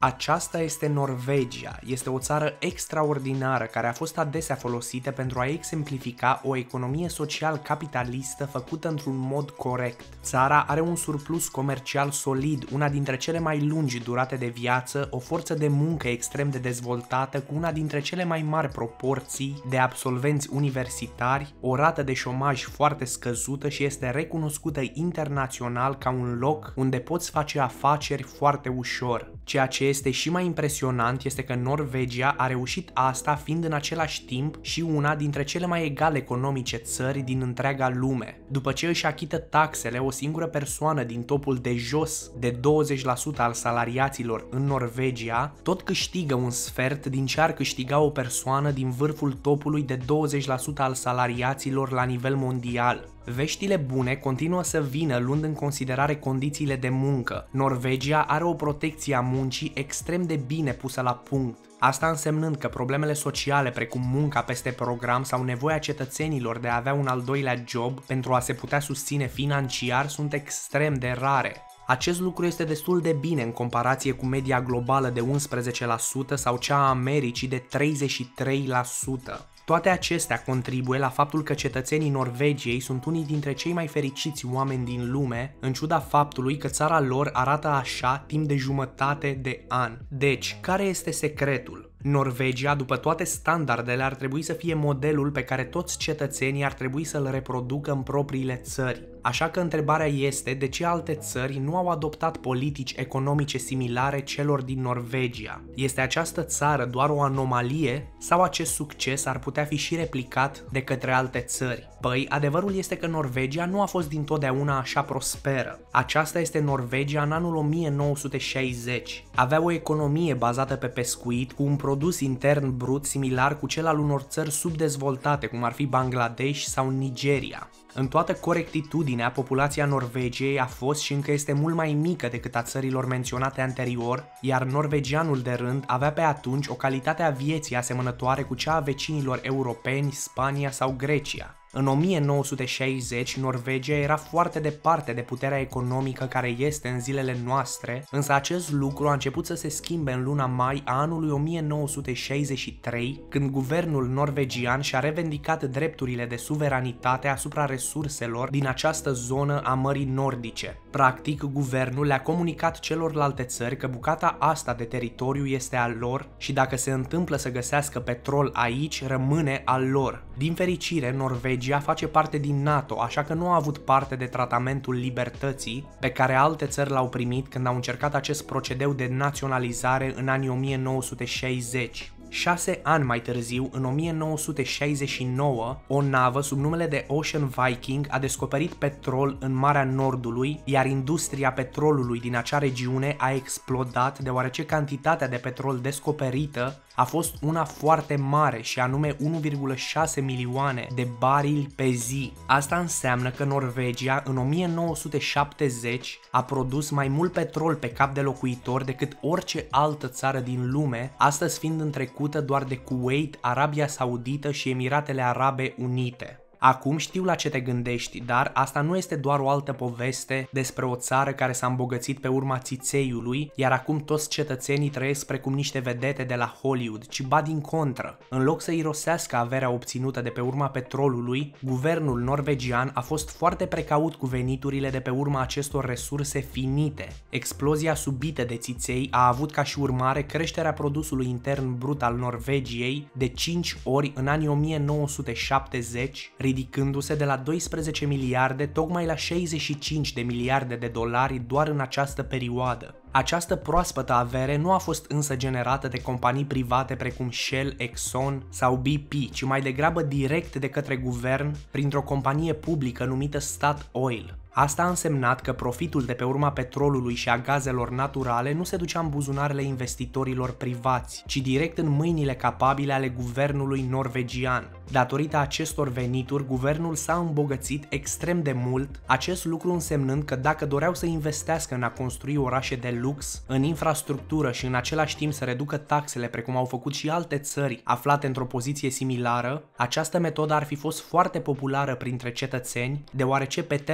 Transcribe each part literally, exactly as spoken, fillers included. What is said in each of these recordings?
Aceasta este Norvegia. Este o țară extraordinară care a fost adesea folosită pentru a exemplifica o economie social-capitalistă făcută într-un mod corect. Țara are un surplus comercial solid, una dintre cele mai lungi durate de viață, o forță de muncă extrem de dezvoltată cu una dintre cele mai mari proporții de absolvenți universitari, o rată de șomaj foarte scăzută și este recunoscută internațional ca un loc unde poți face afaceri foarte ușor. Ceea ce este și mai impresionant este că Norvegia a reușit asta fiind în același timp și una dintre cele mai egale economice țări din întreaga lume. După ce își achită taxele, o singură persoană din topul de jos de douăzeci la sută al salariaților în Norvegia tot câștigă un sfert din ce ar câștiga o persoană din vârful topului de douăzeci la sută al salariaților la nivel mondial. Veștile bune continuă să vină luând în considerare condițiile de muncă. Norvegia are o protecție a muncii extrem de bine pusă la punct. Asta însemnând că problemele sociale precum munca peste program sau nevoia cetățenilor de a avea un al doilea job pentru a se putea susține financiar sunt extrem de rare. Acest lucru este destul de bine în comparație cu media globală de unsprezece la sută sau cea a Americii de treizeci și trei la sută. Toate acestea contribuie la faptul că cetățenii Norvegiei sunt unii dintre cei mai fericiți oameni din lume, în ciuda faptului că țara lor arată așa timp de jumătate de an. Deci, care este secretul? Norvegia, după toate standardele, ar trebui să fie modelul pe care toți cetățenii ar trebui să-l reproducă în propriile țări. Așa că întrebarea este de ce alte țări nu au adoptat politici economice similare celor din Norvegia. Este această țară doar o anomalie sau acest succes ar putea fi și replicat de către alte țări? Păi, adevărul este că Norvegia nu a fost dintotdeauna așa prosperă. Aceasta este Norvegia în anul o mie nouă sute șaizeci. Avea o economie bazată pe pescuit cu un produs intern brut similar cu cel al unor țări subdezvoltate, cum ar fi Bangladesh sau Nigeria. În toată corectitudinea, populația Norvegiei a fost și încă este mult mai mică decât a țărilor menționate anterior, iar norvegianul de rând avea pe atunci o calitate a vieții asemănătoare cu cea a vecinilor europeni, Spania sau Grecia. În o mie nouă sute șaizeci, Norvegia era foarte departe de puterea economică care este în zilele noastre, însă acest lucru a început să se schimbe în luna mai a anului o mie nouă sute șaizeci și trei, când guvernul norvegian și-a revendicat drepturile de suveranitate asupra resurselor din această zonă a Mării Nordice. Practic, guvernul le-a comunicat celorlalte țări că bucata asta de teritoriu este a lor și dacă se întâmplă să găsească petrol aici, rămâne al lor. Din fericire, Norvegia face parte din NATO, așa că nu a avut parte de tratamentul libertății pe care alte țări l-au primit când au încercat acest procedeu de naționalizare în anii o mie nouă sute șaizeci. Șase ani mai târziu, în o mie nouă sute șaizeci și nouă, o navă sub numele de Ocean Viking a descoperit petrol în Marea Nordului, iar industria petrolului din acea regiune a explodat deoarece cantitatea de petrol descoperită a fost una foarte mare și anume unu virgulă șase milioane de barili pe zi. Asta înseamnă că Norvegia în o mie nouă sute șaptezeci a produs mai mult petrol pe cap de locuitor decât orice altă țară din lume, astăzi fiind întrecută doar de Kuwait, Arabia Saudită și Emiratele Arabe Unite. Acum știu la ce te gândești, dar asta nu este doar o altă poveste despre o țară care s-a îmbogățit pe urma țițeiului, iar acum toți cetățenii trăiesc precum niște vedete de la Hollywood, ci ba din contră. În loc să irosească averea obținută de pe urma petrolului, guvernul norvegian a fost foarte precaut cu veniturile de pe urma acestor resurse finite. Explozia subită de țiței a avut ca și urmare creșterea produsului intern brut al Norvegiei de cinci ori în anii o mie nouă sute șaptezeci, ridicându-se de la doisprezece miliarde tocmai la șaizeci și cinci de miliarde de dolari doar în această perioadă. Această proaspătă avere nu a fost însă generată de companii private precum Shell, Exxon sau B P, ci mai degrabă direct de către guvern printr-o companie publică numită Statoil. Asta a însemnat că profitul de pe urma petrolului și a gazelor naturale nu se ducea în buzunarele investitorilor privați, ci direct în mâinile capabile ale guvernului norvegian. Datorită acestor venituri, guvernul s-a îmbogățit extrem de mult, acest lucru însemnând că dacă doreau să investească în a construi orașe de lux, în infrastructură și în același timp să reducă taxele precum au făcut și alte țări aflate într-o poziție similară, această metodă ar fi fost foarte populară printre cetățeni, deoarece pe termen scurt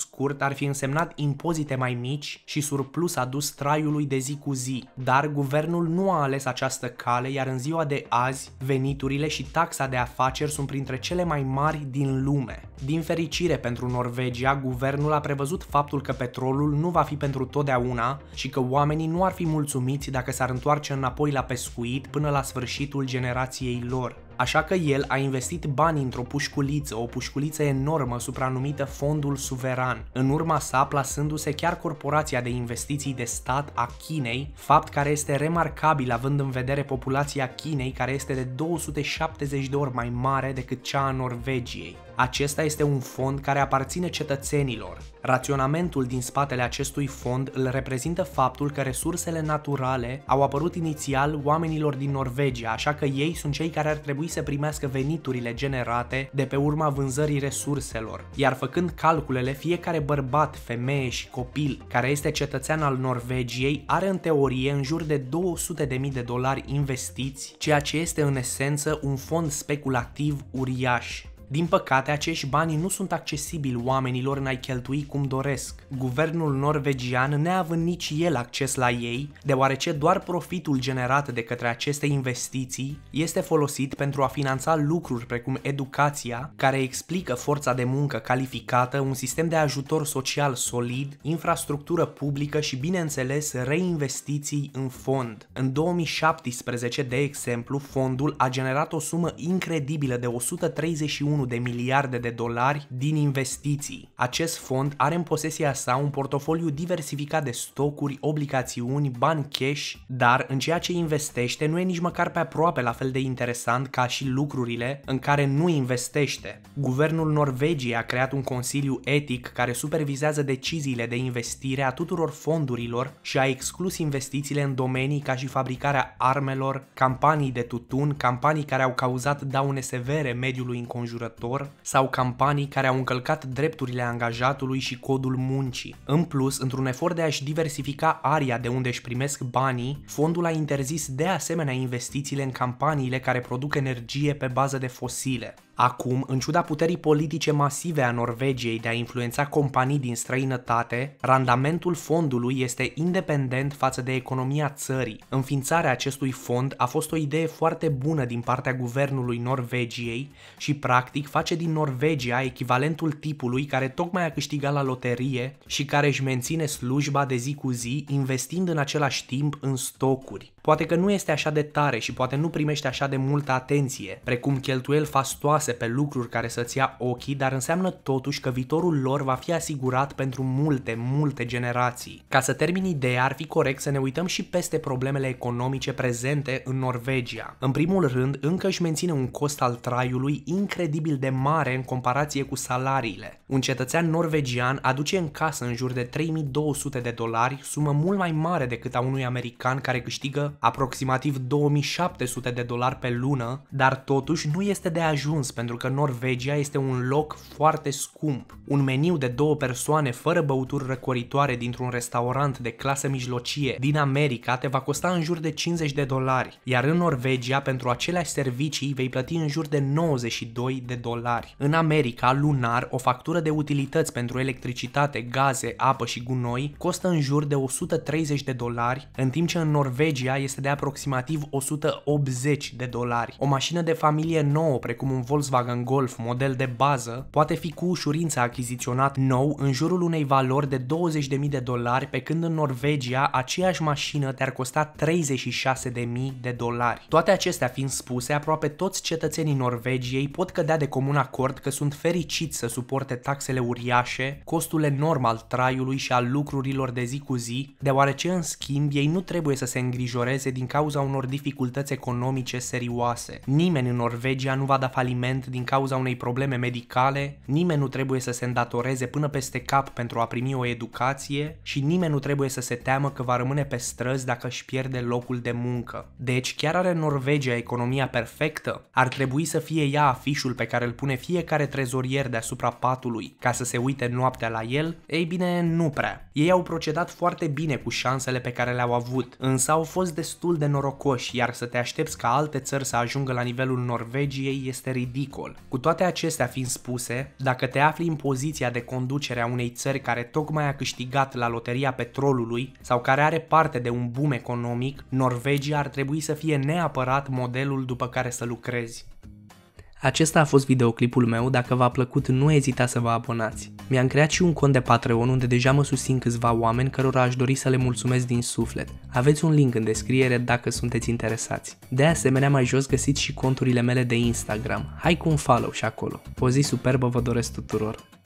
scurt, ar fi însemnat impozite mai mici și surplus adus traiului de zi cu zi, dar guvernul nu a ales această cale, iar în ziua de azi, veniturile și taxa de afaceri sunt printre cele mai mari din lume. Din fericire pentru Norvegia, guvernul a prevăzut faptul că petrolul nu va fi pentru totdeauna și că oamenii nu ar fi mulțumiți dacă s-ar întoarce înapoi la pescuit până la sfârșitul generației lor. Așa că el a investit bani într-o pușculiță, o pușculiță enormă supranumită Fondul Suveran, în urma sa plasându-se chiar corporația de investiții de stat a Chinei, fapt care este remarcabil având în vedere populația Chinei, care este de două sute șaptezeci de ori mai mare decât cea a Norvegiei. Acesta este un fond care aparține cetățenilor. Raționamentul din spatele acestui fond îl reprezintă faptul că resursele naturale au apărut inițial oamenilor din Norvegia, așa că ei sunt cei care ar trebui să primească veniturile generate de pe urma vânzării resurselor. Iar făcând calculele, fiecare bărbat, femeie și copil care este cetățean al Norvegiei are în teorie în jur de două sute de mii de dolari investiți, ceea ce este în esență un fond speculativ uriaș. Din păcate, acești bani nu sunt accesibili oamenilor în a-i cheltui cum doresc. Guvernul norvegian, neavând nici el acces la ei, deoarece doar profitul generat de către aceste investiții este folosit pentru a finanța lucruri precum educația, care explică forța de muncă calificată, un sistem de ajutor social solid, infrastructură publică și, bineînțeles, reinvestiții în fond. În două mii șaptesprezece, de exemplu, fondul a generat o sumă incredibilă de o sută treizeci și unu de miliarde de dolari din investiții. Acest fond are în posesia sa un portofoliu diversificat de stocuri, obligațiuni, bani cash, dar în ceea ce investește nu e nici măcar pe aproape la fel de interesant ca și lucrurile în care nu investește. Guvernul Norvegiei a creat un consiliu etic care supervizează deciziile de investire a tuturor fondurilor și a exclus investițiile în domenii ca și fabricarea armelor, campanii de tutun, campanii care au cauzat daune severe mediului înconjurător sau campanii care au încălcat drepturile angajatului și codul muncii. În plus, într-un efort de a-și diversifica aria de unde își primesc banii, fondul a interzis de asemenea investițiile în campaniile care produc energie pe bază de fosile. Acum, în ciuda puterii politice masive a Norvegiei de a influența companii din străinătate, randamentul fondului este independent față de economia țării. Înființarea acestui fond a fost o idee foarte bună din partea guvernului Norvegiei și practic face din Norvegia echivalentul tipului care tocmai a câștigat la loterie și care își menține slujba de zi cu zi, investind în același timp în stocuri. Poate că nu este așa de tare și poate nu primește așa de multă atenție, precum cheltuieli fastoase pe lucruri care să-ți ia ochii, dar înseamnă totuși că viitorul lor va fi asigurat pentru multe, multe generații. Ca să termin ideea, ar fi corect să ne uităm și peste problemele economice prezente în Norvegia. În primul rând, încă își menține un cost al traiului incredibil de mare în comparație cu salariile. Un cetățean norvegian aduce în casă în jur de trei mii două sute de dolari, sumă mult mai mare decât a unui american care câștigă aproximativ două mii șapte sute de dolari pe lună, dar totuși nu este de ajuns pentru că Norvegia este un loc foarte scump. Un meniu de două persoane fără băuturi răcoritoare dintr-un restaurant de clasă mijlocie din America te va costa în jur de cincizeci de dolari, iar în Norvegia pentru aceleași servicii vei plăti în jur de nouăzeci și doi de dolari. În America, lunar, o factură de utilități pentru electricitate, gaze, apă și gunoi costă în jur de o sută treizeci de dolari, în timp ce în Norvegia este de aproximativ o sută optzeci de dolari. O mașină de familie nouă, precum un Volkswagen Golf model de bază, poate fi cu ușurință achiziționat nou în jurul unei valori de douăzeci de mii de dolari, pe când în Norvegia aceeași mașină te-ar costa treizeci și șase de mii de dolari. Toate acestea fiind spuse, aproape toți cetățenii Norvegiei pot cădea de comun acord că sunt fericiți să suporte taxele uriașe, costul enorm al traiului și al lucrurilor de zi cu zi, deoarece în schimb ei nu trebuie să se îngrijoreze din cauza unor dificultăți economice serioase. Nimeni în Norvegia nu va da faliment din cauza unei probleme medicale, nimeni nu trebuie să se îndatoreze până peste cap pentru a primi o educație și nimeni nu trebuie să se teamă că va rămâne pe străzi dacă își pierde locul de muncă. Deci, chiar are Norvegia economia perfectă? Ar trebui să fie ea afișul pe care îl pune fiecare trezorier deasupra patului ca să se uite noaptea la el? Ei bine, nu prea. Ei au procedat foarte bine cu șansele pe care le-au avut, însă au fost destul de norocoși, iar să te aștepți ca alte țări să ajungă la nivelul Norvegiei este ridicol. Cu toate acestea fiind spuse, dacă te afli în poziția de conducere a unei țări care tocmai a câștigat la loteria petrolului sau care are parte de un boom economic, Norvegia ar trebui să fie neapărat modelul după care să lucrezi. Acesta a fost videoclipul meu, dacă v-a plăcut nu ezitați să vă abonați. Mi-am creat și un cont de Patreon unde deja mă susțin câțiva oameni cărora aș dori să le mulțumesc din suflet. Aveți un link în descriere dacă sunteți interesați. De asemenea, mai jos găsiți și conturile mele de Instagram. Hai cu un follow și acolo. O zi superbă vă doresc tuturor!